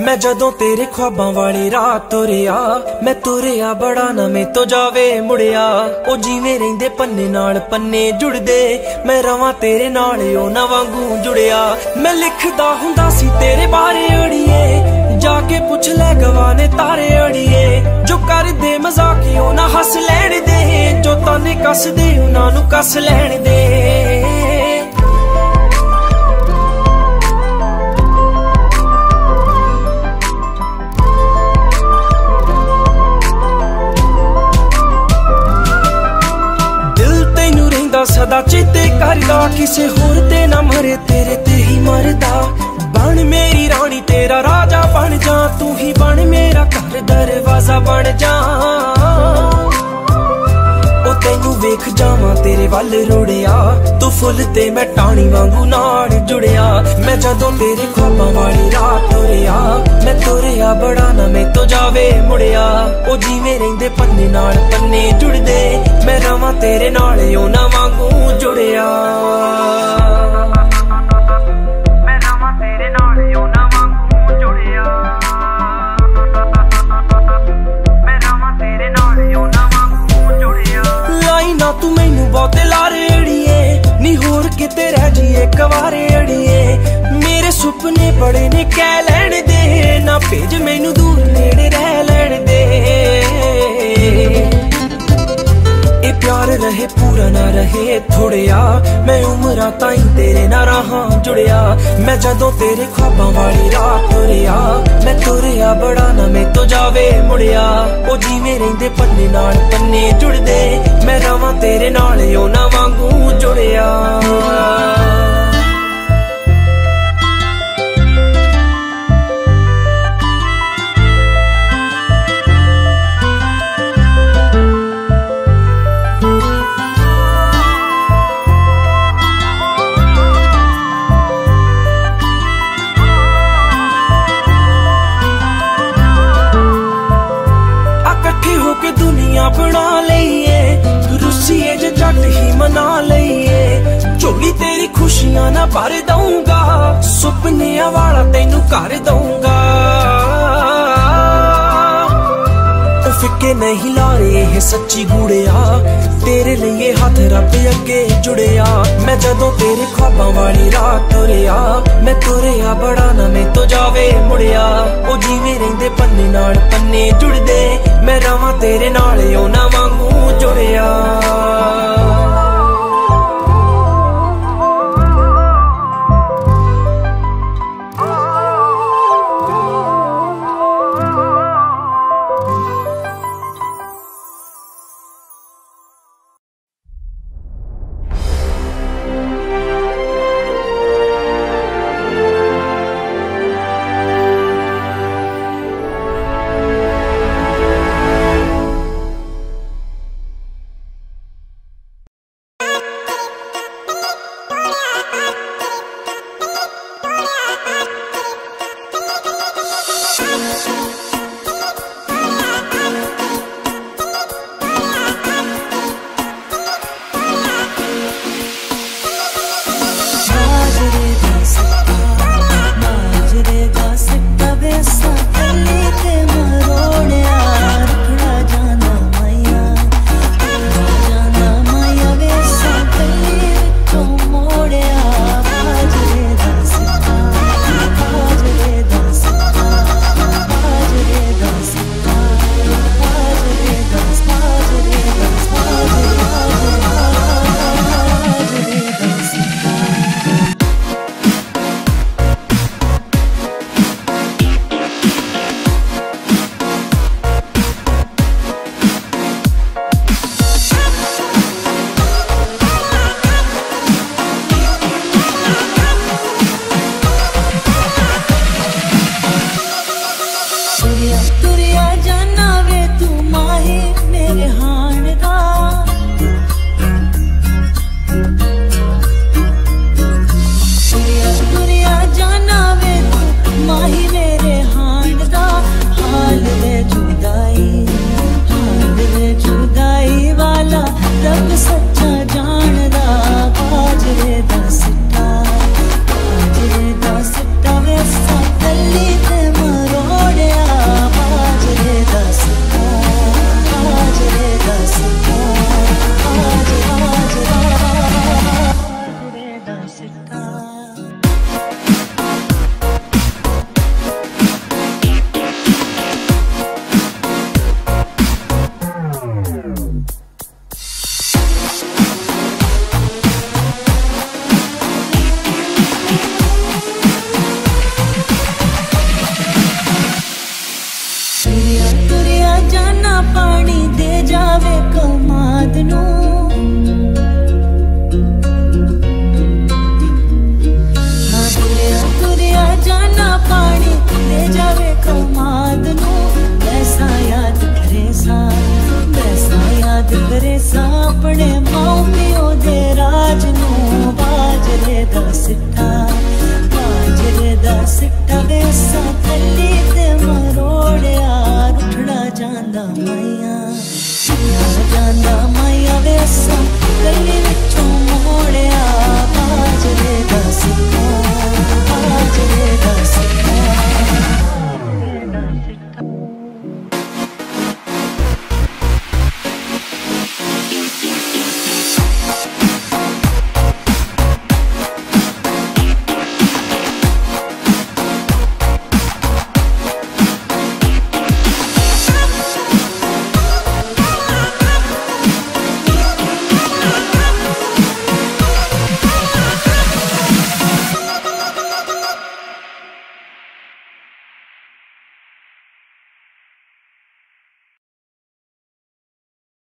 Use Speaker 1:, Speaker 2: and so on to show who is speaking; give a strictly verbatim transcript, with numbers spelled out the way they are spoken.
Speaker 1: मैं जदों तेरे ख्वाबां वाली राह तुरिया, मैं तुरिया बड़ा ना मैं तो जावे मुड़िया। ओ जिवें रहिंदे पन्ने नाल पन्ने जुड़दे, मैं रवां तेरे नाल ओ ना वांगू जुड़िया। मैं लिखदा हुंदा सी तेरे बारे अड़िए, जाके पुछ ले गवाने तारे अड़िए। जो कर दे मजाक ओ ना हस लैण दे, जो ताने कस दे उन्हां नूं कस लैण दे। सदा चेते करदा, किसे होर ते ना मरे तेरे ते ही मरदा। बन मेरी रानी तेरा राजा बन जा, तू ही बन मेरा घर दरवाजा बन जा। ओ तैनू वेख जावां तेरे वल रुड़िया, तू फुल ते मैं टाणी वांगू नाल जुड़िया। मैं जदों तेरे ख्वाबां वाली राह तुरिया, मैं तुरिया बड़ा ना मैं तो जावे मुड़िया। ओ जिवें रहिंदे पन्ने नाल पन्ने जुड़दे, मैं रवां तेरे नाल ओ ना वांगू जुड़िया। मैं रवां तेरे नाल ओ ना वांगू जुड़िया। मैं रवां तेरे नाल ओ ना वांगू जुड़िया। लाई ना तू मैनू बहुते लारे अड़िए, नी होर किते रह जाइए कवारे अड़िए। मेरे सुपने बड़े ने कह लैण दे, ना भेज मैनू दूर नेड़े रह लैण दे। ए प्यार रहे पूरा ना रहे थोड़िया, मैं उमरां ताईं तेरे ना रहां जुड़िया। मैं जदों तेरे ख्वाबां वाली राह तुरिया, मैं तुरिया बड़ा ना मैं तो जावे मुड़िया। ओ जिवें रहिंदे पन्ने नाल पन्ने जुड़दे, मैं रवां तेरे नाल ओ ना वांगू जुड़िया। बना लईए रुसीए जे जट ही मना लईए। झोली तेरी खुशियां ना भर दूंगा, सुपनिया वाला तेनू कर दूंगा। फिक्के नहीं ला रहे है सच्ची गुड़िया, तेरे लिए हाथ रब अगे जुड़िया। मैं जदों तेरे ख्वाबां वाली राह तुरिया, मैं तुरिया बड़ा ना मैं तो जावे मुड़िया। ओ जिवें रहिंदे पन्ने नाल पन्ने जुड़दे, मैं रवां तेरे नाल ओ ना वांगू जुड़िया।
Speaker 2: करे सापने माओ पियो दे राज नू बाजरे दा सिट्टा बाजरे दा सिट्टा वेसा थल्ली ते मरोड़िया रुठड़ा जांदा मैं